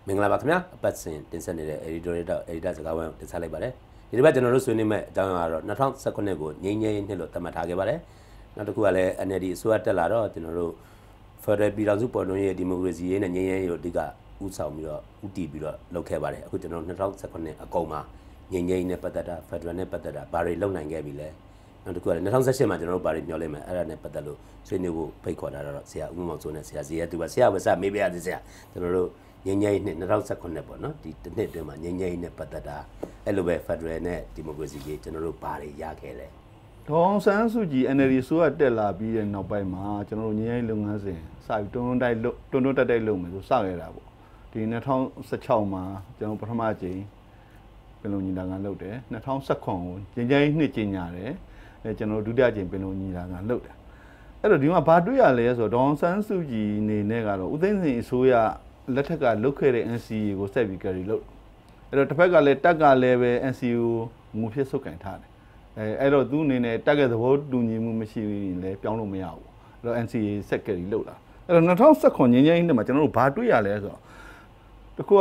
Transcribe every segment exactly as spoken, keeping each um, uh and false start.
မင်္ဂလာပါခင်ဗျာအပတ်စဉ်တင်ဆက်နေတဲ့ editorial editor စကားဝိုင်းတင်ဆက်လိုက်ပါတယ်ဒီတစ်ပတ်ကျွန်တော်တို့ဆွေးနွေးမဲ့အကြောင်းအရာတော့၂၀၁၉ကိုငြိမ်းချမ်းရေးနှစ်လို့သတ်မှတ်ထားခဲ့ပါတယ်နောက်တစ်ခုကလည်း N L D အစိုးရတက်လာတော့ကျွန်တော်တို့ Federal ပြည်ထောင်စုပေါ်တွင်ရေးဒီမိုကရေစီရေးနဲ့ငြိမ်းချမ်းရေးကိုအဓိကဥဆောင်ပြီးတော့ဥတည်ပြီးတော့လုပ်ခဲ့ပါတယ်အခုကျွန်တော်တို့၂၀၁၉အကုန်မှာငြိမ်းချမ်းရေးနဲ့ပတ်သက်တာ Federal နဲ့ပတ်သက်တာဘာတွေလုပ်နိုင်ခဲ့ပြီလဲနောက်တစ်ခုကလည်း၂၀၁၈မှာကျွန်တော်တို့ဘာတွေမျှော်လင့်မယ်အဲ့ဒါနဲ့ပတ်သက်လို့ဆွေးနွေးဖို့ဖိတ်ခေါ်တာတော့ဆရာဦးမောင်စိုးနဲ့ဆရာဇေယျသူပါဆရာဝဆမေးပြရသေးဆရာကျွန်တော်တို့ငြိမ်းချမ်းရေးနှစ်၂၀၁၉ပေါ့နော်ဒီတစ်နှစ်အတွင်းမှာငြိမ်းချမ်းရေးနဲ့ပတ်သက်တာအဲ့လိုပဲ Federal နဲ့ Democracy ကြီးကျွန်တော်တို့ဘာတွေရခဲ့လဲဒေါ်ဆန်းစုကြည် N L D ဆိုရတက်လာပြီးတဲ့နောက်ပိုင်းမှာကျွန်တော်တို့ငြိမ်းချမ်းရေးလုပ်ငန်းစဉ်စပြီးတွန်းတွန်းတိုက်တွန်းတွန်းတက်တိုက်လုပ်မယ်ဆိုစခဲ့တာပေါ့ဒီ၂၀၁၆မှာကျွန်တော်ပထမအကြိမ်ပင်လုံညီလာခံလုပ်တယ်၂၀၁၉ကိုငြိမ်းချမ်းရေးနှစ်ကျင်းညာတယ်အဲကျွန်တော်ဒုတိယအကြိမ်ပင်လုံညီလာခံလုပ်တယ်အဲ့တော့ဒီမှာဘာတွေ့ရလဲဆိုတော့ဒေါ်ဆန်းစုကြည်အနေနဲ့ကတော့ဦးသိန်းစိန်အစိုးရလက်ထက်ကလုတ်ခဲ့တဲ့ N C A ကိုဆက်ပြီး carry လုပ်အဲ့တော့တစ်ဖက်ကလည်းတက်ကလည်းပဲ N C A ကိုငူဖြစ်ဆုတ်ကင်ထားတယ်အဲအဲ့တော့သူအနေနဲ့တက်တဲ့သဘောတူညီမှုမရှိရင်လည်းပြောင်းလို့မရဘူးအဲ့တော့ N C A ဆက် carry လုပ်လာအဲ့တော့၂၀၁၉ငြိမ်းချမ်းရေးနှစ်မှာကျွန်တော်တို့ဘာတွေ့ရလဲဆိုတော့တခုက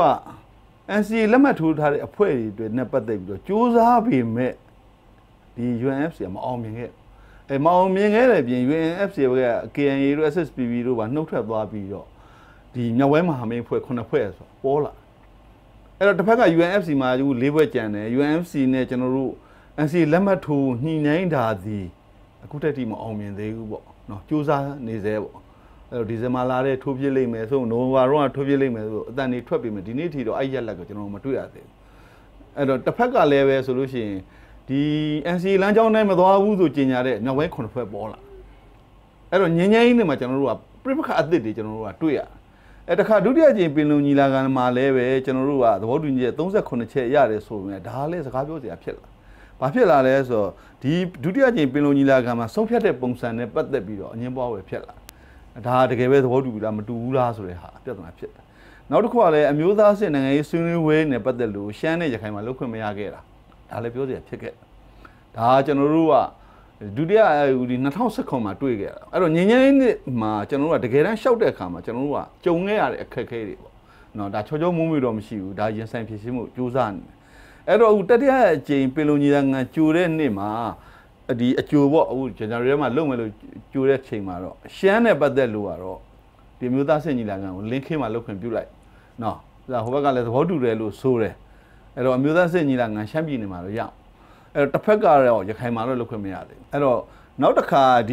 N C A လက်မှတ်ထိုးထားတဲ့အဖွဲ့တွေနဲ့ပတ်သက်ပြီးတော့စူးစမ်းပေမဲ့ဒီ U N F C ကမအောင်မြင်ခဲ့အဲမအောင်မြင်ခဲ့တဲ့ပြင် U N F C က K N A တို့ S S P B တို့ပါနှုတ်ထွက်သွားပြီးတော့ဒီမြောက်ဝဲမဟာမိတ်ဖွဲ့ခုနှစ်ဖွဲ့ဆိုပေါ်လာအဲ့တော့တစ်ဖက်က U N F C မှာဒီ၄ဘွဲ့ကျန်တယ် U N F C နဲ့ကျွန်တော်တို့ N C A လက်မှတ်ထိုးညှိနှိုင်းတာဒီအခုတက်တိမအောင်မြင်သေးဘူးပေါ့နော်စူးစမ်းနေသေးပေါ့အဲ့တော့ဒီဇင်ဘာလထဲထိုးပြစ်လိုက်မယ်ဆိုနိုဝင်ဘာတော့ထိုးပြစ်လိုက်မယ်ဆိုအတန်တွေထွက်ပြီမယ်ဒီနေ့ထီတော့အဲ့ရက်လက်ကိုကျွန်တော်မတွေ့ရသေးဘူးအဲ့တော့တစ်ဖက်ကလည်းပဲဆိုလို့ရှိရင်ဒီ N C A လမ်းကြောင်းတိုင်းမသွားဘူးဆိုကြေညာတဲ့မြောက်ဝဲခုနှစ်ဖွဲ့ပေါ်လာအဲ့တော့ငင်းငင်းနဲ့မှာကျွန်တော်တို့ကပြိပခအသစ်တွေကျွန်တော်တို့ကတွေ့ရအဲတခါဒုတိယကြိမ်ပင်လုံညီလာခံမှာလည်းပဲကျွန်တော်တို့ကသဘောတူညီချက်၃၉ချက်ရတယ်ဆိုပေမဲ့ဒါလည်းစကားပြောစရာဖြစ်လာ။ဘာဖြစ်လာလဲဆိုတော့ဒီဒုတိယကြိမ်ပင်လုံညီလာခံမှာဆုံးဖြတ်တဲ့ပုံစံနဲ့ပတ်သက်ပြီးတော့အငင်းပွားဝယ်ဖြစ်လာ။ဒါတကယ်ပဲသဘောတူပြီလားမတူဘူးလားဆိုတဲ့ဟာပြဿနာဖြစ်တယ်။နောက်တစ်ခုကလည်းအမျိုးသားစစ်နိုင်ငံရေးဆွေးနွေးပွဲနဲ့ပတ်သက်လို့ရှမ်းနဲ့ရခိုင်မှာလုပ်ခွင့်မရခဲ့တာ။ဒါလည်းပြောစရာဖြစ်ခဲ့။ဒါကျွန်တော်တို့ကဒုတိယဒီ၂၀၁၉မှာတွေ့ခဲ့တာအဲ့တော့ငင်းငင်းနဲ့မှာကျွန်တော်တို့ကတကယ်တမ်းရှောက်တဲ့အခါမှာကျွန်တော်တို့ကကြုံခဲ့ရတဲ့အခက်အခဲတွေပေါ့နော်ဒါချောချောမုံမွေတော့မရှိဘူးဒါရင်ဆိုင်ဖြစ်ရှင်းမှုစူးစမ်းနေအဲ့တော့အခုတတိယအကြိမ်ပင်လုံညီလာခံကြိုတဲ့နေ့မှာဒီအကြိုပေါ့အခုဇန်နဝါရီထဲမှာလုပ်မယ်လို့ကြိုတဲ့ချိန်မှာတော့ရှမ်းနဲ့ပတ်သက်လို့ကတော့ဒီမျိုးသားစစ်ညီလာခံကိုလင်းခင်းမှာလုပ်ခွင့်ပြုလိုက်နော်ဒါဟိုဘက်ကလည်းသဘောတူတယ်လို့ဆိုတယ်အဲ့တော့အမျိုးသားစစ်ညီလာခံရှမ်းပြည်နယ်မှာတော့ရအောင်အဲ့တော့တစ်ဖက်ကတော့ရခိုင်မှာတော့လုပ်ခွင့်မရသေးဘူးအဲ့တော့နောက်တစ်ခါဒီ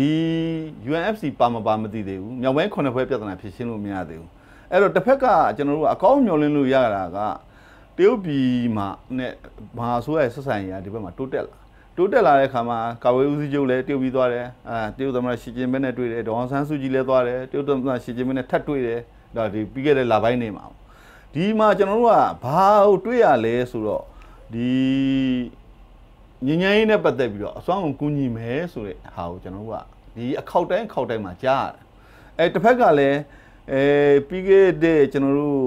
U N F C ပါမပါမသိသေးဘူးမြောက်ပိုင်းခုနှစ်ဖွဲ့ပြဿနာဖြစ်ရှင်းလို့မရသေးဘူးအဲ့တော့တစ်ဖက်ကကျွန်တော်တို့အကောင်းမျှော်လင့်လို့ရတာကတရုတ်ပြည်မှာနဲ့မဟာဆိုးရဲ့ဆက်ဆံရေးဒီဘက်မှာတိုးတက်လာတိုးတက်လာတဲ့အခါမှာကာဝေးဦးစီးချုပ်လည်းတရုတ်ပြည်သွားတယ်အာတရုတ်သမ္မတရှီကျင်းပင်းနဲ့တွေ့တယ်ဒေါအောင်ဆန်းစုကြည်လည်းသွားတယ်တရုတ်သမ္မတရှီကျင်းပင်းနဲ့ထပ်တွေ့တယ်ဒါဒီပြီးခဲ့တဲ့လပိုင်းနေမှာဒီမှာကျွန်တော်တို့ကဘာကိုတွေ့ရလဲဆိုတော့ဒီငင်းငင်းနဲ့ပတ်သက်ပြီးတော့အစွမ်းကုန်ကူညီမယ်ဆိုတဲ့ဟာကိုကျွန်တော်တို့ကဒီအခောက်တိုင်းအခောက်တိုင်းမှာကြားရတယ်အဲတစ်ဖက်ကလည်းအဲပြီးခဲ့တဲ့ကျွန်တော်တို့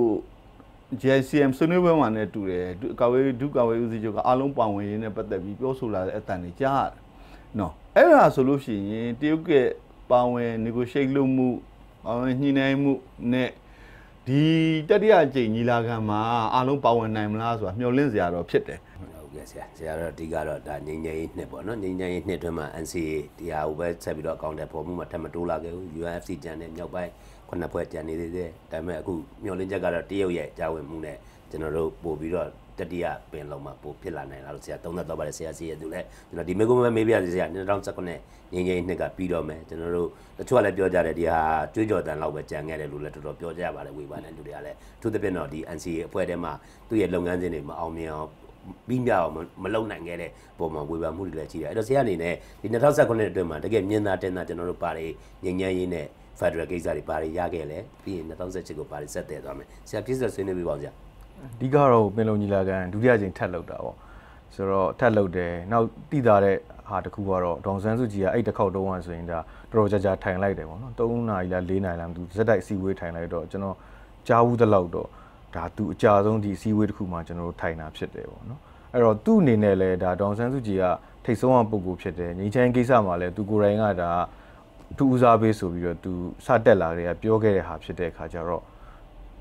J I C M ဆွေးနွေးပွဲမှာလည်းတူတယ်ကာဝေးဒုကာဝေးဦးစီးချုပ်ကအားလုံးပါဝင်ရင်းနဲ့ပတ်သက်ပြီးပြောဆိုလာတဲ့အတန်တွေကြားရတယ်နော်အဲ့ဒါဆိုလို့ရှိရင်တရုတ်ကပါဝင် negotiate လုပ်မှုပါဝင်ညှိနှိုင်းမှုနဲ့ဒီတတိယအကြိမ်ညီလာခံမှာအားလုံးပါဝင်နိုင်မလားဆိုတာမျှော်လင့်စရာတော့ဖြစ်တယ်ဆရာဆရာတော့အဓိကတော့ဒါငြိမ်းချမ်းရေးနှစ်ပေါ့နော်ငြိမ်းချမ်းရေးနှစ်အတွင်းမှာ N C A ဒီဟာကိုပဲဆက်ပြီးတော့အကောင့်တက်ပေါ်မှုမှာထပ်မတိုးလာခဲ့ဘူး U N F C ကျန်တဲ့မြောက်ပိုင်းခုနှစ်ဖွဲ့ကျန်နေသေးတယ်ဒါပေမဲ့အခုမျှော်လင့်ချက်ကတော့တရုတ်ရဲ့ကြားဝင်မှုနဲ့ကျွန်တော်တို့ပို့ပြီးတော့တတိယပင်လုံးမှာပို့ဖြစ်လာနိုင်လားလို့ဆရာသုံးသပ်တော့ပါတယ်ဆရာစီရဲ့သူလည်းကျွန်တော်ဒီမေကုန်းပဲမေးပြစီဆရာ၂၀၁၉ငြိမ်းချမ်းရေးနှစ်ကပြီးတော့မယ်ကျွန်တော်တို့တချို့ကလည်းပြောကြတယ်ဒီဟာတွေးကြော်တန်လောက်ပဲကြံခဲ့တယ်လို့လည်းတော်တော်ပြောကြပါတယ်ဝေဘာနဲ့လူတွေကလည်းသူသဖြင့်တော့ဒီ N C A အဖွဲ့ထဲမှာသူ့ရဲ့လုပ်ငန်းစဉ်တွေမအောင်မြင်အောင်ပြီးမြောက်မလုံနိုင်ခဲ့တဲ့ပုံမှာဝေဖန်မှုတွေလည်းရှိတယ်အဲ့တော့ဆရာအနေနဲ့ဒီ၂၀၁၉အတွင်းမှာတကယ်မြင်သာတင်သာကျွန်တော်တို့ပါတယ်ငြိမ်းချမ်းရေးနဲ့ Federal ကိစ္စတွေပါတယ်ရခဲ့လဲပြီးရင်၂၀၁၈ကိုပါတယ်ဆက်တည်သွားမယ်ဆရာပြည့်စုံဆွေးနွေးပြပါဦးဆရာအဓိကတော့ပင်လုံညီလာခံဒုတိယကြိမ်ထပ်လုပ်တာပေါ့ဆိုတော့ထပ်လုပ်တယ်နောက်တိတာတဲ့ဟာတစ်ခုကတော့ဒေါန်ဆန်းစုကြည်ကအဲ့တစ်ခေါက်တုံးကဆိုရင်ဒါတော်တော်ကြာကြာထိုင်လိုက်တယ်ပေါ့နော်၃နာရီလား၄နာရီလားမသိဘူးဇက်တိုက်အစည်းအဝေးထိုင်လိုက်တော့ကျွန်တော်ကြားဘူးတဲ့လောက်တော့ဒါသူအကြဆုံးဒီအစည်းအဝေးတစ်ခုမှကျွန်တော်တို့ထိုင်တာဖြစ်တယ်ပေါ့နော်အဲ့တော့သူ့အနေနဲ့လည်းဒါဒေါန်ဆန်းစုကြည်ကထိတ်ဆုံးအောင်ပုံကိုဖြစ်တယ်ငြိမ်းချမ်းကိစ္စမှာလည်းသူကိုယ်တိုင်ကဒါသူဦးစားပေးဆိုပြီးတော့သူစတက်လာတဲ့ကပြောခဲ့တဲ့ဟာဖြစ်တဲ့အခါကျတော့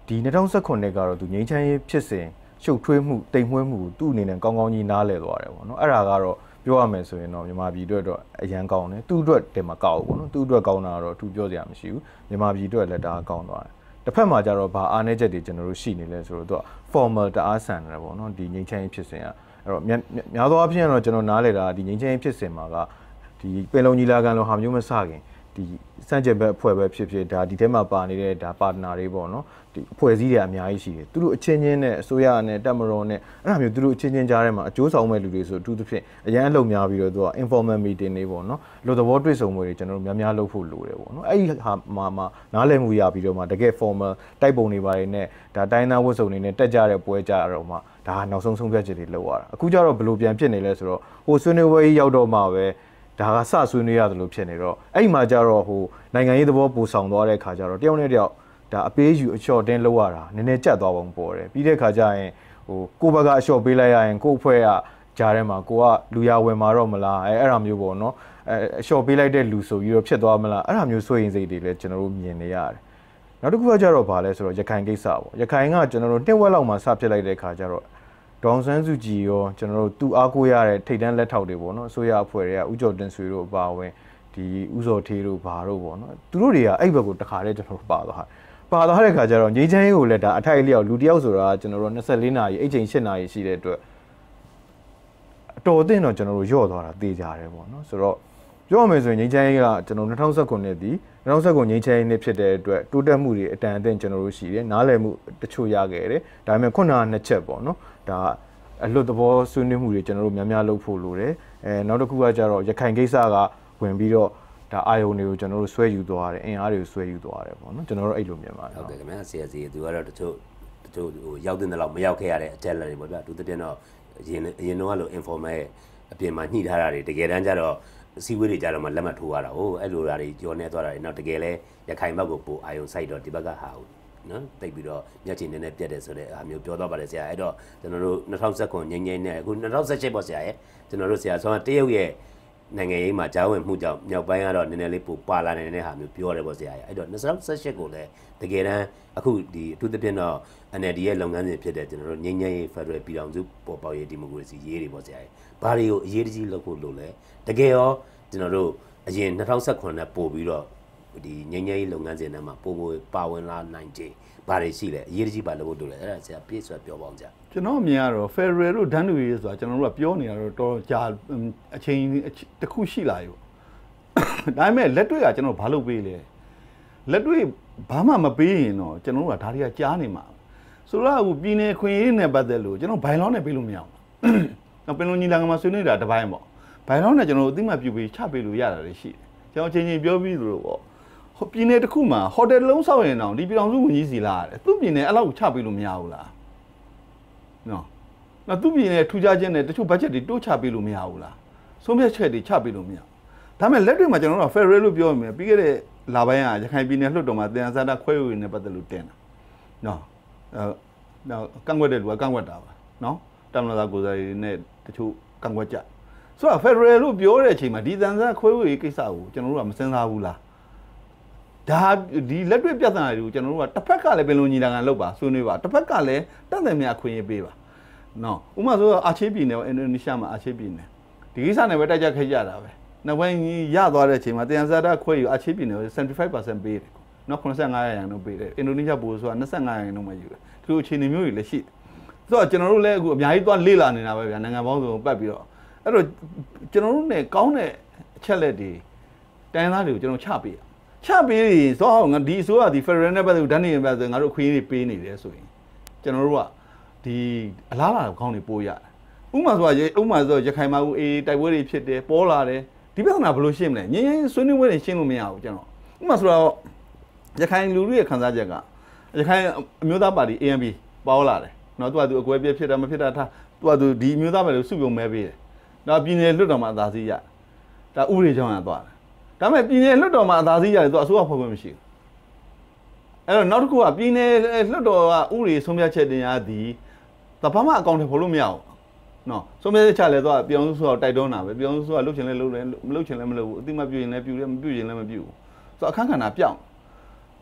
ဒီ၂၀၁၇နှစ်ကတော့သူငြိမ်းချမ်းရေးဖြစ်စဉ်ရှုပ်ထွေးမှုတိမ်မွေးမှုသူ့အနေနဲ့ကောင်းကောင်းကြီးနားလည်သွားတယ်ပေါ့နော်အဲ့ဒါကတော့ပြောရမယ်ဆိုရင်တော့မြန်မာပြည်အတွက်တော့အရန်ကောင်းတယ်သူ့အတွက်တင်မကောက်ဘူးပေါ့နော်သူ့အတွက်ကောင်းတာတော့သူပြောစရာမရှိဘူးမြန်မာပြည်အတွက်လည်းဒါကောင်းသွားတယ်တစ်ဖက်မှာကျတော့ဘာအားနည်းချက်တွေကျွန်တော်တို့ရှိနေလဲဆိုတော့သူက formal တအားဆန်တယ်ပေါ့နော်ဒီငြိမ်းချမ်းရေးဖြစ်စဉ်ကအဲ့တော့များသောအားဖြင့်တော့ကျွန်တော်နားလည်တာဒီငြိမ်းချမ်းရေးဖြစ်စဉ်မှာကဒီပင်လုံညီလာခံလိုဟာမျိုးမစခင်ဒီစံကျက်ဘက်အဖွဲ့ပဲဖြစ်ဖြစ်ဒါဒီထဲမှာပါနေတဲ့ဒါပါတနာတွေပေါ့နော်ဒီအဖွဲ့အစည်းတွေအများကြီးရှိတယ်သူတို့အချင်းချင်းနဲ့အစိုးရနဲ့တပ်မတော်နဲ့အဲ့ဒါမျိုးသူတို့အချင်းချင်းကြားထဲမှာအကျိုးဆောင်မဲ့လူတွေဆိုအထူးသဖြင့်အရန်အလုံများပြီးတော့သူက informal meeting တွေပေါ့နော်လူသဘောတွေ့ဆုံမှုတွေကျွန်တော်တို့များများလုပ်ဖို့လိုတယ်ပေါ့နော်အဲ့ဒီဟာမှာမှာနားလည်မှုရပြီးတော့မှတကယ် formal တိုက်ပုံတွေပါတယ်နဲ့ဒါတိုင်းသားဝတ်စုံတွေနဲ့တက်ကြတဲ့ပွဲကြတော့မှဒါနောက်ဆုံးဆုံးဖြတ်ချက်တွေလုပ်ရတာအခုကျတော့ဘယ်လိုပြန်ဖြစ်နေလဲဆိုတော့ဟိုဆွေးနွေးပွဲကြီးရောက်တော့မှပဲဒါကစဆွေးနွေးရတယ်လို့ဖြစ်နေတော့အဲ့ဒီမှာကျတော့ဟိုနိုင်ငံရေးသဘောပူဆောင်သွားတဲ့ခါကျတော့တယောက်နဲ့တယောက်ဒါအပေးယူအလျှော့တင်းလောက်ရတာနည်းနည်းကြက်သွားပုံပေါ်တယ်ပြီးတဲ့ခါကျရင်ဟိုကိုဘက်ကအလျှော့ပေးလိုက်ရရင်ကို့အဖွဲ့ကကြားထဲမှာကိုကလူရဝင်มาတော့မလားအဲအဲ့ဒါမျိုးပေါ့နော်အဲအလျှော့ပေးလိုက်တဲ့လူဆိုပြီးတော့ဖြစ်သွားမလားအဲ့ဒါမျိုးစိုးရင်စိတ်တွေလည်းကျွန်တော်တို့မြင်နေရတယ်နောက်တစ်ခုကကျတော့ဗာလဲဆိုတော့ရခိုင်ကိစ္စပေါ့ရခိုင်ကကျွန်တော်တို့နှစ်ဝက်လောက်မှစဖြစ်လိုက်တဲ့ခါကျတော့ဒေါန်ဆန်းစုကြည်ရောကျွန်တော်တို့သူအားကိုးရတဲ့ထိတ်တန်းလက်ထောက်တွေပေါ့နော်အစိုးရအဖွဲ့တွေကဥကြော်တင်ဆွေတို့အပါအဝင်ဒီဥစော်ထေးတို့ဘာတို့ပေါ့နော်သူတို့တွေကအဲ့ဘက်ကိုတခါတည်းကျွန်တော်တို့ပါသွားတယ်ပါသွားတဲ့ခါကျတော့ငြိမ်းချမ်းရေးကိုလည်းဒါအထိုက်အလျောက်လူတယောက်ဆိုတာကျွန်တော်တို့၂၄နာရီအိတ်ချိန်၈နာရီရှိတဲ့အတွက်အတော်အသင့်တော့ကျွန်တော်တို့ညော့သွားတာသိကြတယ်ပေါ့နော်ဆိုတော့ပြောရမယ်ဆိုရင်ငြိမ်းချမ်းရေးကကျွန်တော်၂၀၁၉နှစ်ဒီ၂၀၁၉ငြိမ်းချမ်းရေးနှစ်ဖြစ်တဲ့အတွက်တိုးတက်မှုတွေအတန်အသင့်ကျွန်တော်တို့ရှိတယ်နားလည်မှုတချို့ရခဲ့တယ်ဒါပေမဲ့ခုနကနှစ်ချက်ပေါ့နော်ဒါအလွတ်သဘောဆွေးနွေးမှုတွေကျွန်တော်တို့များများလုပ်ဖို့လိုတယ်အဲနောက်တစ်ခုကကျတော့ရခိုင်ကိစ္စကဝင်ပြီးတော့ဒါအာယုံတွေကိုကျွန်တော်တို့ဆွဲယူသွားတယ်အင်အားတွေကိုဆွဲယူသွားတယ်ပေါ့နော်ကျွန်တော်တို့အဲ့လိုမြင်ပါတယ်ဟုတ်ကဲ့ခင်ဗျာဆရာစီသူကတော့တချို့တချို့ဟိုရောက်တဲ့လောက်မရောက်ခဲ့ရတဲ့အချက်လက်တွေပေါ့ဗျာသူတပြင်းတော့အရင်အရင်တော့လို့ informal အပြင်မှာညှိထားတာတွေတကယ်တမ်းကျတော့အစည်းအဝေးတွေကြတော့မှလက်မှတ်ထိုးရတာဟုတ်အဲ့လိုဓာတ်တွေကြောနေသွားတာတွေနောက်တကယ်လဲရခိုင်ဘက်ကိုပို့အာယုံစိုက်တော့ဒီဘက်ကဟာဟုတ်နော်တိတ်ပြီးတော့မျက်ခြေနဲ့နဲ့ပြတ်တယ်ဆိုတဲ့အားမျိုးပြောတော့ပါတယ်ဆရာအဲ့တော့ကျွန်တော်တို့၂၀၁၉ငိမ့်ငိမ့်နဲ့အခု၂၀၁၈ပေါ့ဆရာရဲ့ကျွန်တော်တို့ဆရာဆောင်းတရုတ်ရဲ့နိုင်ငံရေးမှာကြားဝင်မှုကြောင့်မြောက်ပိုင်းကတော့နည်းနည်းလေးပိုပါလာနေတဲ့ဟာမျိုးပြောတယ်ပေါ့ဆရာရဲ့အဲ့တော့၂၀၁၈ကိုလည်းတကယ်တမ်းအခုဒီအထူးသဖြင့်တော့ N L D ရဲ့လုပ်ငန်းစဉ်ဖြစ်တဲ့ကျွန်တော်တို့ငိမ့်ငိမ့်ရေး Federal ပြည်ထောင်စုပေါ်ပေါက်ရေးဒီမိုကရေစီရေးတွေပေါ့ဆရာရဲ့ဘာတွေကိုအရေးတကြီးလုပ်ဖို့လိုလဲတကယ်ရောကျွန်တော်တို့အရင်၂၀၁၉နဲ့ပို့ပြီးတော့ဒီငိမ့်ငိမ့်ရေးလုပ်ငန်းစဉ်ထဲမှာပို့ပို့ပါဝင်လာနိုင်ကြဘာတွေရှိလဲအရေးတကြီးပါလို့လို့လဲအဲ့ဒါဆရာပြည့်စွာပြောပါအောင်ကြာကျွန်တော်မြင်ရတော့ Federal တို့ဒန်းတူရေးဆိုတာကျွန်တော်တို့ကပြောနေတာတော့တော်ကြာအချိန်တစ်ခုရှိလာပြီဒါပေမဲ့လက်တွေ့ကကျွန်တော်ဘာလုပ်ပေးလဲလက်တွေ့ဘာမှမပေးရင်တော့ကျွန်တော်တို့ကဒါတွေကကြားနေမှာဆိုတော့အခုပြည်နယ်ခွင့်ရေးနဲ့ပတ်သက်လို့ကျွန်တော်ဘိုင်လောင်းနဲ့ပေးလို့မရဘူးနော်ပင်လုံညီလာခံမှာဆွေးနွေးတာတစ်ပိုင်းပေါ့ဘိုင်လောင်းနဲ့ကျွန်တော်တို့အသိမှတ်ပြုပြီးချပေးလို့ရတာလည်းရှိတယ်ကျွန်တော်ချင်းချင်းပြောပြီးလို့ပေါ့ဟိုပြည်နယ်တစ်ခုမှာဟိုတယ်လုံးဆောက်ရင်တော့ဒီပြည်တော်စုဝန်ကြီးစီလာရတယ်သူ့ပြည်နယ်အဲ့လောက်ချပေးလို့မရဘူးလားနော်နော်သူ့ပြည်နယ်ထူခြားခြင်းနဲ့တချို့ဘတ်ဂျက်တွေတိုးချပေးလို့မရဘူးလားဆုံးဖြတ်ချက်တွေချပေးလို့မရဘူးဒါပေမဲ့လက်တွေ့မှာကျွန်တော်တို့က Federal လို့ပြောရမယ်ပြီးခဲ့တဲ့လပိုင်းကရခိုင်ပြည်နယ်လွှတ်တော်မှာတင်စားတာခွဲဝေနေပတ်သက်လို့တင်တာနော်အဲနော်ကန့်ကွက်တဲ့လူကကန့်ကွက်တာပါနော်တမန်တော်ကိုယ်စားလှယ်နဲ့တချို့ကန့်ကွက်ကြဆိုတော့ Federal လို့ပြောတဲ့အချိန်မှာဒီတန်စားခွဲဝေကိစ္စကိုကျွန်တော်တို့ကမစဉ်းစားဘူးလားဒါဒီလက်တွေ့ပြဿနာတွေကိုကျွန်တော်တို့ကတစ်ဖက်ကလည်းပင်လုံညီလာခံလုပ်ပါဆွေးနွေးပါတစ်ဖက်ကလည်းတတ်တယ်များအခွင့်အရေးပေးပါနော်ဥပမာဆိုအာချေးပြည်နယ်အင်ဒိုနီးရှားမှာအာချေးပြည်နယ်ဒီကိစ္စနဲ့ပဲတိုက်ကြခဲ့ကြတာပဲနောက်ပိုင်းရသွားတဲ့အချိန်မှာတန်စားတာခွဲယူအာချေးပြည်နယ်ကို seventy-five percent ပေးတယ်နော်ninety-fiveရာခိုင်နှုန်းပေးတယ်အင်ဒိုနီးရှားပိုဆိုတာtwenty-fiveရာခိုင်နှုန်းမှယူတယ်ဒီလိုအခြေအနေမျိုးတွေလည်းရှိတယ်ဆိုတော့ကျွန်တော်တို့လည်းအခုအများကြီးသွားလေ့လာနေတာပဲဗျာနိုင်ငံပေါင်းစုံပတ်ပြီးတော့အဲ့တော့ကျွန်တော်တို့ ਨੇ ကောင်းတဲ့အချက်လက်တွေတိုင်းသားတွေကိုကျွန်တော်ချပေးရချပေးရင်ဆိုတော့ငါဒီအစိုးရဒီ Federal နဲ့ပတ်သက်လို့ဓာတ်နေပတ်သက်ငါတို့ခွေးတွေပေးနေတယ်ဆိုရင်ကျွန်တော်တို့ကဒီအလားလာကောင်းတွေပို့ရတယ်ဥပမာဆိုတော့ဥပမာဆိုတော့ရခိုင်မှာဦးအေးတိုက်ပွဲတွေဖြစ်တယ်ပေါ်လာတယ်ဒီပြဿနာဘယ်လိုရှင်းမလဲငင်းငင်းဆွေးနွေးပွဲတွေရှင်းလို့မရဘူးကျွန်တော်ဥပမာဆိုတော့ရခိုင်လူလူရဲ့ခံစားချက်ကရခိုင်အမျိုးသားပါတီ A N P ပေါ်လာတယ်နော်သူကသူအကွဲပြဲဖြစ်တာမဖြစ်တာထားသူကသူဒီအမျိုးသားပါတီစုပြုံမဲပေးတယ်နော်ပြည်နယ်လွတ်တော်မှာအသာစီးရဒါဥပဒေကြောင့်ရသွားတယ်ဒါပေမဲ့ပြည်နယ်လွတ်တော်မှာအသာစီးရတယ်သူအစိုးရဖွဲ့ခွင့်မရှိဘူးအဲ့တော့နောက်တစ်ခုကပြည်နယ်လွတ်တော်ကဥပဒေဆုံးဖြတ်ချက်တင်ရသည်ဒါဘာမှအကောင့်တွေဖော်လို့မရဘူးနော်ဆုံးဖြတ်ချက်လည်းသူကပြောင်းစုဆိုတော့တိုက်တွန်းတာပဲပြောင်းစုကလှုပ်ချင်လဲလှုပ်တယ်မလှုပ်ချင်လဲမလှုပ်ဘူးအတိမပြုတ်ရင်လည်းပြုတ်တယ်မပြုတ်ရင်လည်းမပြုတ်ဘူးဆိုတော့အခန်းကဏ္ဍပြောင်း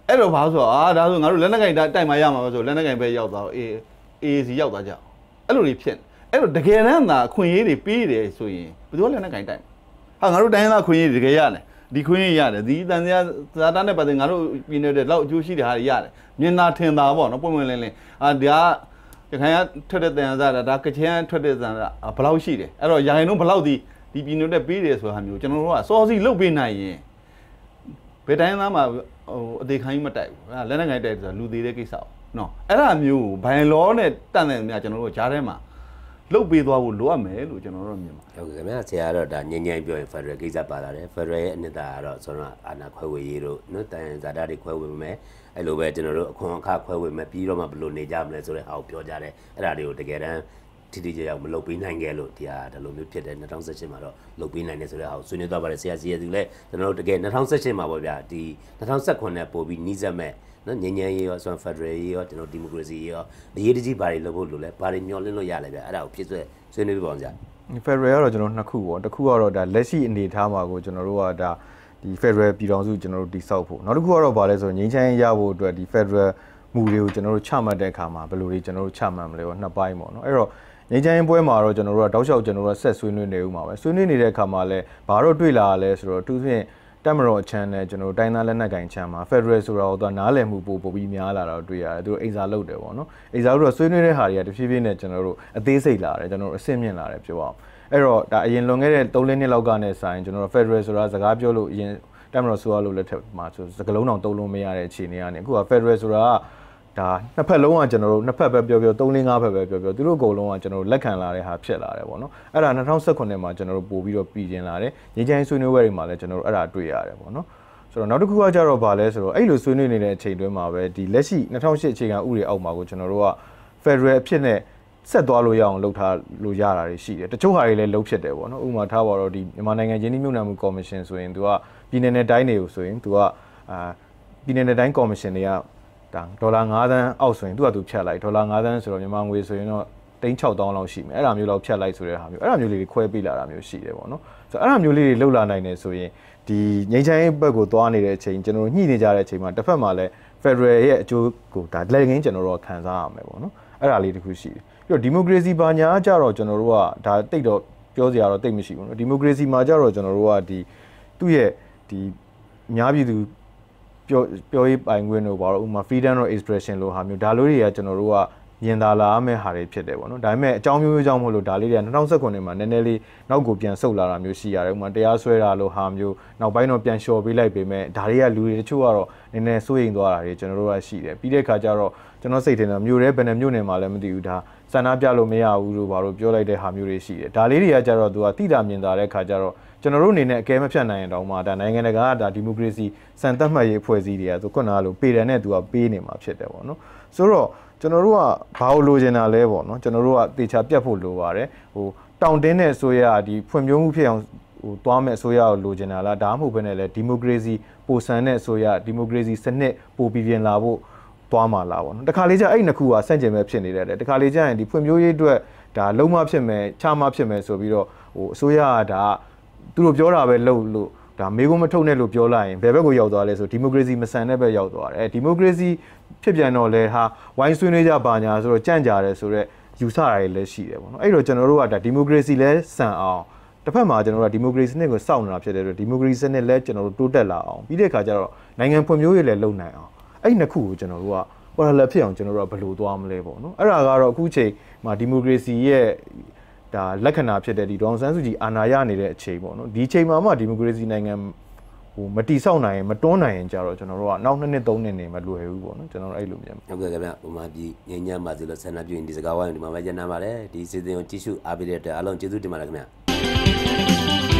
အဲ့တော့ဘာဆိုအာဒါဆိုငါတို့လက်နက်ကင်တိုက်မှရမှာပဲဆိုလက်နက်ကင်ပဲရောက်သွားအေးအေးစီရောက်သွားကြအဲ့လိုတွေဖြစ်အဲ့တော့တကယ်တမ်းသာအခွင့်အရေးတွေပေးတယ်ဆိုရင်ဘယ်သူကလက်နက်ကင်တိုက်ဟာငါတို့တိုင်းသားခွင့်အရေးတကယ်ရတယ်ဒီခွင့်ရရတယ်ဒီတန်စရာဇာတာနဲ့ပတ်သက်ငါတို့ပြည်နေတဲ့လောက်အကျိုးရှိတဲ့ဟာတွေရတယ်မြင်သာထင်သာပေါ့နော်ပွင့်ပွင့်လင်းလင်းအာဒါရခိုင်ကထွက်တဲ့တန်စားတာဒါကချင်ထွက်တဲ့တန်စားဘယ်လောက်ရှိတယ်အဲ့တော့ရခိုင်တို့ဘယ်လောက်ဒီဒီပြည်နေတဲ့ပေးတယ်ဆိုတာမျိုးကျွန်တော်တို့ကစောစီလုတ်ပေးနိုင်ရင်ဘယ်တိုင်းသားမှာဟိုအသေးခိုင်းမတိုက်ဘူးဟာလက်နက်ကိုင်တိုက်ဆိုတာလူသေးတဲ့ကိစ္စပေါ့နော်အဲ့ဒါမျိုးဘိုင်လောနဲ့တန့်တဲ့များကျွန်တော်တို့ကြားထဲမှာလုတ်ပေးသွားဖို့လိုအပ်မယ်လို့ကျွန်တော်တို့မြင်ပါတယ်ဟုတ်ကဲ့ခင်ဗျာဆရာတော့ဒါညဉ့်ညဉ့်ပြောရင် Federal ကိစ္စပါလာတယ် Federal ရဲ့အနှစ်သာကတော့ဆိုတော့အာဏာခွဲဝေရေးတို့နော်တန်ဇာတာတွေခွဲဝေမယ်အဲ့လိုပဲကျွန်တော်တို့အခွန်အခခွဲဝေမယ်ပြီးတော့မှဘယ်လိုနေကြမလဲဆိုတဲ့ဟာကိုပြောကြတယ်အဲ့ဒါတွေကိုတကယ်တမ်းတိတိကျကျမလုပ်ပေးနိုင်ခဲ့လို့ဒီဟာဒါလိုမျိုးဖြစ်တယ်၂၀၁၈မှာတော့လုပ်ပေးနိုင်တယ်ဆိုတဲ့ဟာကိုဆွေးနွေးသွားပါတယ်ဆရာစီရဲ့သူလည်းကျွန်တော်တို့တကယ်၂၀၁၈မှာပေါ့ဗျာဒီ၂၀၁၉နဲ့ပို့ပြီးနှီးစက်မဲ့နော်ငញ្ញញ្ရေးရောဆို Federal ရေးရောကျွန်တော်ဒီမိုကရေစီရောအရေးတကြီးဘာတွေလုပ်ဖို့လိုလဲဘာတွေမျှော်လင့်လို့ရလဲဗျအဲ့ဒါကိုဖြစ်ဆွဲဆွေးနွေးပြပါအောင်ဗျာ Federal ကတော့ကျွန်တော်နှစ်ခုပေါ့တစ်ခုကတော့ဒါလက်ရှိအနေထားမှာကိုကျွန်တော်တို့ကဒါဒီ Federal ပြည်ထောင်စုကျွန်တော်တို့တိစောက်ဖို့နောက်တစ်ခုကတော့ဗာလဲဆိုငြိမ်းချမ်းရေးရဖို့အတွက်ဒီ Federal မူတွေကိုကျွန်တော်တို့ချမှတ်တဲ့အခါမှာဘယ်လိုတွေကျွန်တော်တို့ချမှတ်မလဲပေါ့နှစ်ပိုင်းပေါ့နော်အဲ့တော့ငြိမ်းချမ်းရေးပွဲမှာတော့ကျွန်တော်တို့ကတောက်လျှောက်ကျွန်တော်တို့ဆက်ဆွေးနွေးနေဦးမှာပဲဆွေးနွေးနေတဲ့အခါမှာလဲဘာတော့တွေ့လာရလဲဆိုတော့သူဖြင့်တက်မတော်အချမ်းနဲ့ကျွန်တော်တို့တိုင်းသားလက်နက်ကင်ချမ်းမှာ Federal ဆိုတော့သူကနားလည်မှုပို့ပို့ပြီးများလာတော့တွေ့ရတယ်သူတို့အိမ်စာလုပ်တယ်ပေါ့နော်အိမ်စာလို့တော့ဆွေးနွေးတဲ့ဟာတွေကတဖြည်းဖြည်းနဲ့ကျွန်တော်တို့အသေးစိတ်လာတယ်ကျွန်တော်တို့အဆင့်မြင့်လာတယ်ပြောအောင်အဲ့တော့ဒါအရင်လွန်ခဲ့တဲ့၃လနှစ်လောက်ကနေဆိုင်ကျွန်တော်တို့ Federal ဆိုတာစကားပြောလို့အရင်တက်မတော်ဆိုရလို့လက်ထက်မှာဆိုစကလုံးတောင်တုံးလုံးမရတဲ့အခြေအနေကနေအခုက Federal ဆိုတာကဒါနှစ်ဖက်လုံးကကျွန်တော်တို့နှစ်ဖက်ပဲပြောပြော၃လ၅ဖက်ပဲပြောပြောသူတို့အကုန်လုံးကကျွန်တော်တို့လက်ခံလာတဲ့ဟာဖြစ်လာတယ်ပေါ့နော်အဲ့ဒါ၂၀၁၉မှာကျွန်တော်တို့ပို့ပြီးတော့ပြည်ကျင်လာတယ်ငြိမ်းချမ်းရေးဆွေးနွေးပွဲတွေမှာလည်းကျွန်တော်တို့အဲ့ဒါတွေ့ရတယ်ပေါ့နော်ဆိုတော့နောက်တစ်ခုကကြတော့ဗာလဲဆိုတော့အဲ့လိုဆွေးနွေးနေတဲ့အချိန်တွင်းမှာပဲဒီလက်ရှိ၂၀၀၈အခြေခံဥပဒေအောက်မှာကိုကျွန်တော်တို့က Federal အဖြစ်နဲ့ဆက်သွားလို့ရအောင်လုပ်ထားလို့ရတာတွေရှိတယ်တချို့ဟာတွေလည်းလုပ်ဖြစ်တယ်ပေါ့နော်ဥပမာထားပါတော့ဒီမြန်မာနိုင်ငံရင်းနှီးမြှုပ်နှံမှုကော်မရှင်ဆိုရင်သူကပြည်내နဲ့တိုင်းတွေကိုဆိုရင်သူကအာပြည်내နဲ့တိုင်းကော်မရှင်တွေကဒါဒေါ်လာ၅သန်းအောက်ဆိုရင်သူကသူဖြတ်လိုက်ဒေါ်လာ၅သန်းဆိုတော့မြန်မာငွေဆိုရင်တော့တိန်း၆သောင်းလောက်ရှိမယ်အဲ့ဒါမျိုးလောက်ဖြတ်လိုက်ဆိုတဲ့ဟာမျိုးအဲ့ဒါမျိုးလေးတွေခွဲပေးလာတာမျိုးရှိတယ်ပေါ့နော်ဆိုတော့အဲ့ဒါမျိုးလေးတွေလှုပ်လာနိုင်တယ်ဆိုရင်ဒီငြိမ်းချမ်းရေးဘက်ကိုသွားနေတဲ့အချိန်ကျွန်တော်တို့ညှိနေကြတဲ့အချိန်မှာတစ်ဖက်မှာလည်း Federal ရဲ့အကျိုးကိုဒါလက်ငင်းကျွန်တော်တို့ခံစားရမယ်ပေါ့နော်အဲ့ဒါလေးတစ်ခုရှိတယ်ပြီးတော့ဒီမိုကရေစီဘာညာကြတော့ကျွန်တော်တို့ကဒါတိတ်တော့ပြောစရာတော့တိတ်မရှိဘူးနော်ဒီမိုကရေစီမှာကြတော့ကျွန်တော်တို့ကဒီသူ့ရဲ့ဒီအများပြည်သူပြောပြောရေးပိုင်ခွင့်တို့ဘာလို့ဥမာ freedom of expression လို့ဟာမျိုးဒါလိုတွေကကျွန်တော်တို့ကမြင်သာလာမယ့်ဟာတွေဖြစ်တယ်ပေါ့နော်ဒါပေမဲ့အကြောင်းမျိုးမျိုးကြောင့်မလို့ဒါလေးတွေက၂၀၁၉မှာနည်းနည်းလေးနောက်ကိုပြန်ဆုတ်လာတာမျိုးရှိရတယ်ဥမာတရားစွဲတာလို့ဟာမျိုးနောက်ပိုင်းတော့ပြန်လျှော်ပေးလိုက်ပေမဲ့ဒါတွေကလူတွေတချို့ကတော့နည်းနည်းစိုးရိမ်သွားတာတွေကျွန်တော်တို့ကရှိတယ်ပြီးတဲ့အခါကျတော့ကျွန်တော်စိတ်ထင်တယ်မျိုးရဲဘယ်နှမျိုးနေမှာလဲမသိဘူးဒါစန္ဒပြလို့မရဘူးလို့ဘာလို့ပြောလိုက်တဲ့ဟာမျိုးတွေရှိတယ်ဒါလေးတွေကကျတော့သူကတိတာမြင်သာတဲ့အခါကျတော့ကျွန်တော်တို့အနေနဲ့အကဲမဖြတ်နိုင်ရင်တောင်မှဒါနိုင်ငံတကာကဒါဒီမိုကရေစီစံသတ်မှတ်ရေးအဖွဲ့အစည်းတွေကသူခုနကလိုပေတယ်နဲ့သူကပေးနေမှာဖြစ်တယ်ပေါ့နော်ဆိုတော့ကျွန်တော်တို့ကဘာလို့လိုချင်တာလဲပေါ့နော်ကျွန်တော်တို့ကတေချာပြတ်ဖို့လိုပါတယ်ဟိုတောင်တင်းတဲ့အစိုးရဒီဖွံ့ဖြိုးမှုဖြစ်အောင်ဟိုသွားမဲ့အစိုးရကိုလိုချင်တာလားဒါမှမဟုတ်ဘဲနဲ့လေဒီမိုကရေစီပိုဆန်တဲ့အစိုးရဒီမိုကရေစီစနစ်ပိုပြည်ပြင်လာဖို့သွားမှာလားပေါ့နော်တခါလေကျအဲ့နှစ်ခုကဆန့်ကျင်မဲ့ဖြစ်နေတယ်တခါလေကျရင်ဒီဖွံ့ဖြိုးရေးအတွက်ဒါလုံးမဖြစ်မယ်ချမဖြစ်မယ်ဆိုပြီးတော့ဟိုအစိုးရကဒါသူတို့ပြောတာပဲလုပ်လို့ဒါမေးခွန်းမထုတ်နဲ့လို့ပြောလိုက်ရင်ဘယ်ဘက်ကိုရောက်သွားလဲဆိုဒီမိုကရေစီမဆန်တဲ့ဘက်ရောက်သွားတယ်ဒီမိုကရေစီဖြစ်ပြန်တော့လဲဟာဝိုင်းဆွေးနွေးကြပါညာဆိုတော့ကြန့်ကြတယ်ဆိုတော့ယူဆရည်လည်းရှိတယ်ပေါ့နော်အဲ့တော့ကျွန်တော်တို့ကဒါဒီမိုကရေစီလဲဆန်အောင်တစ်ဖက်မှာကျွန်တော်တို့ကဒီမိုကရေစီနစ်ကိုစောင့်နေတာဖြစ်တဲ့အတွက်ဒီမိုကရေစီနစ်လဲကျွန်တော်တို့တိုးတက်လာအောင်ပြီးတဲ့အခါကျတော့နိုင်ငံဖွံ့ဖြိုးရေးလည်းလုပ်နိုင်အောင်အဲ့နှစ်ခုကိုကျွန်တော်တို့ကပေါ်လာဖြစ်အောင်ကျွန်တော်တို့ကဘယ်လိုသွားမလဲပေါ့နော်အဲ့ဒါကတော့အခုချိန်မှာဒီမိုကရေစီရဲ့ဒါလက္ခဏာဖြစ်တဲ့ဒီဒေါအောင်ဆန်းစုကြည်အာဏာရနေတဲ့အချိန်ပေါ့နော်ဒီအချိန်မှာမှဒီမိုကရေစီနိုင်ငံဟိုမတိဆောက်နိုင်ရင်မတွန်းနိုင်ရင်ကြတော့ကျွန်တော်တို့ကနောက်နှစ်နှစ်သုံးနှစ်နေမလွယ်ဘူးပေါ့နော်ကျွန်တော်တို့အဲ့လိုမြင်ဟုတ်ကဲ့ခင်ဗျဥမာပြည်ငញ្ញမ်းပါစီလို့ဆန္ဒပြုရင်ဒီစကားဝိုင်းဒီမှာပဲညနာပါတယ်ဒီစီစဉ်ကိုကြည့်ရှုအားပေးတဲ့အတွက်အားလုံးကျေးဇူးတင်ပါတယ်ခင်ဗျ